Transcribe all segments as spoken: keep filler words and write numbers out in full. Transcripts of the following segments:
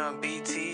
Damn, B T.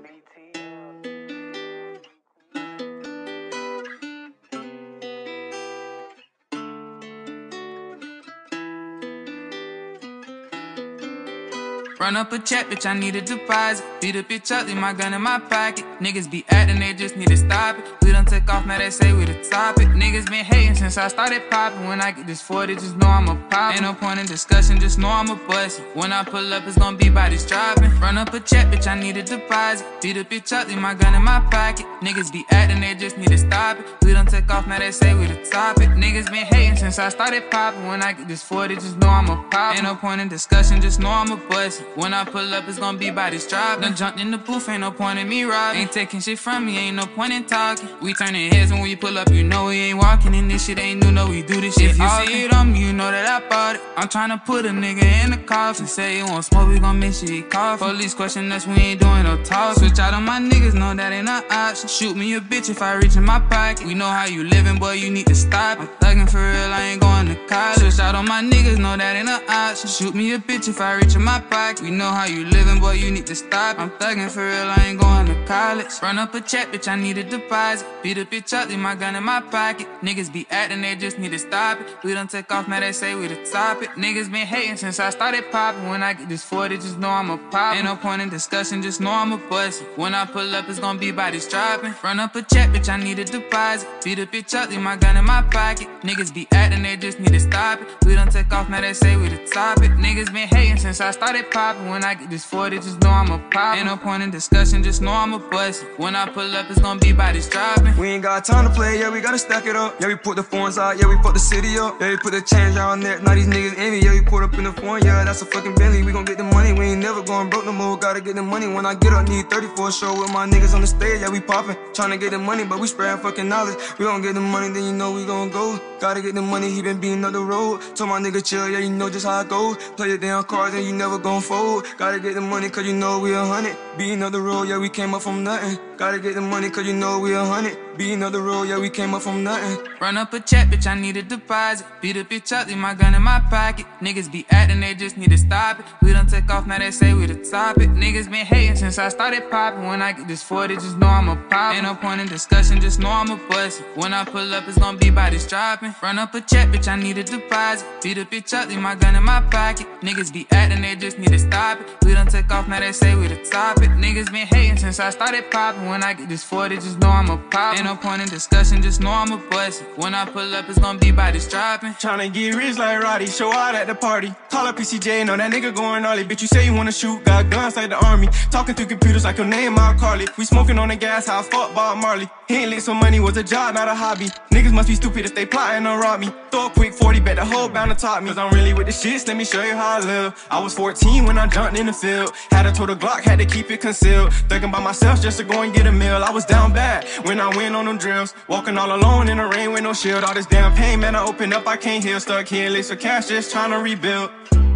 Run up a check, bitch, I need a deposit. Beat a bitch up, leave my gun in my pocket. Niggas be acting, they just need to stop it. We done took off, now they say we the topic. Niggas been hating since I started popping. When I get this forty, just know I'm a pop. Ain't no point in discussion, just know I'm a bust. When I pull up, it's gonna be bodies dropping. Run up a check, bitch, I need a deposit. Beat a bitch up, leave my gun in my pocket. Niggas be acting, they just need to stop it. We done took off, now they say we the topic. Niggas been hating since I started popping. When I get this forty, just know I'm a pop. Ain't no point in discussion, just know I'm a bust. When I pull up, it's gonna be bodies dropping. Done jumped in the booth, ain't no point in me robbing. Ain't taking shit from me, ain't no point in talking. We turning heads when we pull up, you know we ain't walking. And this shit ain't new, no, we do this shit. If you often see it on me, you know that I bought it. I'm tryna put a nigga in the coffin. Say you want smoke, we gon' make sure he cough. Police question us, we ain't doing no talk. Switch out on my niggas, know that ain't an option. Shoot me a bitch if I reach in my pocket. We know how you living, boy, you need to stop it. I'm thuggin' for real, I ain't going to college. Switch out on my niggas, know that ain't an option. Shoot me a bitch if I reach in my pocket. We know how you living, boy, you need to stop it. I'm thuggin' for real, I ain't going to college. Run up a check, bitch, I need a deposit. Beat a bitch up, leave my gun in my pocket. Niggas be acting, they just need to stop it. We done take off, now they say we the topic. Niggas been hating since I started popping. When I get this forty, just know I'm a pop. Ain't no point in discussion, just know I'm a bust. When I pull up, it's gonna be bodies dropping. Run up a check, bitch, I need a deposit. Beat a bitch up, leave my gun in my pocket. Niggas be acting, they just need to stop it. We done take off, now they say we the topic. Niggas been hating since I started popping. When I get this forty, just know I'm a pop. Ain't no point in discussion, just know I'm a bust. When I pull up, it's gonna be bodies dropping. We ain't got time to play, yeah, we gotta stack it up. Yeah, we put the phones out, yeah, we fuck the city up. Yeah, we put the change on neck, now these niggas envy. Yeah, we put up in the phone, yeah, that's a fucking Bentley. We gon' get the money, we ain't never going broke no more. Gotta get the money, when I get up, need thirty for a show with my niggas on the stage. Yeah, we poppin', tryna get the money, but we spreading fucking knowledge. We gon' get the money, then you know we gon' go. Gotta get the money, he been beating up the road. Told my nigga chill, yeah, you know just how I go. Play your damn cards and you never gon' fold. Gotta get the money, cause you know we a hundred. Beating up the road, yeah, we came up from nothing. Gotta get the money, cause you know we a hundred. Beating up the road, yeah, we came up from nothing. Run up a check, bitch, I need a deposit. Beat a bitch up, leave my gun in my pocket. Niggas be acting, they just need to stop it. We done take off, now they say we the topic. Niggas been hating since I started popping. When I get this forty, just know I'm a pop. Ain't no point in discussion, just know I'm a bust. When I pull up, it's gonna be bodies dropping. Run up a check, bitch, I need a deposit. Beat a bitch up, leave my gun in my pocket. Niggas be acting, they just need to stop it. We done take off, now they say we the topic. Niggas been hating since I started popping. When I get this forty, just know I'm a pop. Ain't no point in discussion, just know I'm a bust. When I pull up, it's gonna be bodies dropping. Tryna get rich like Roddy, show out at the party. Call up P C J, know that nigga going gnarly. Bitch, you say you wanna shoot, got guns like the army. Talking through computers like your name, I'll call it. We smoking on the gas, how I fuck Bob Marley. He ain't lit some money, was a job, not a hobby. Niggas must be stupid if they plotting to rob me. Throw a quick forty, bet the whole bound to top me. Cause I'm really with the shits, let me show you how I live. I was fourteen when I jumped in the field. Had a total Glock, had to keep it concealed. Thinking by myself just to go and get a meal. I was down bad when I went on them drills. Walking all alone in the rain with no shield. All this damn pain, man, I open up, I can't heal. Stuck here, lace for cash, just trying to rebuild.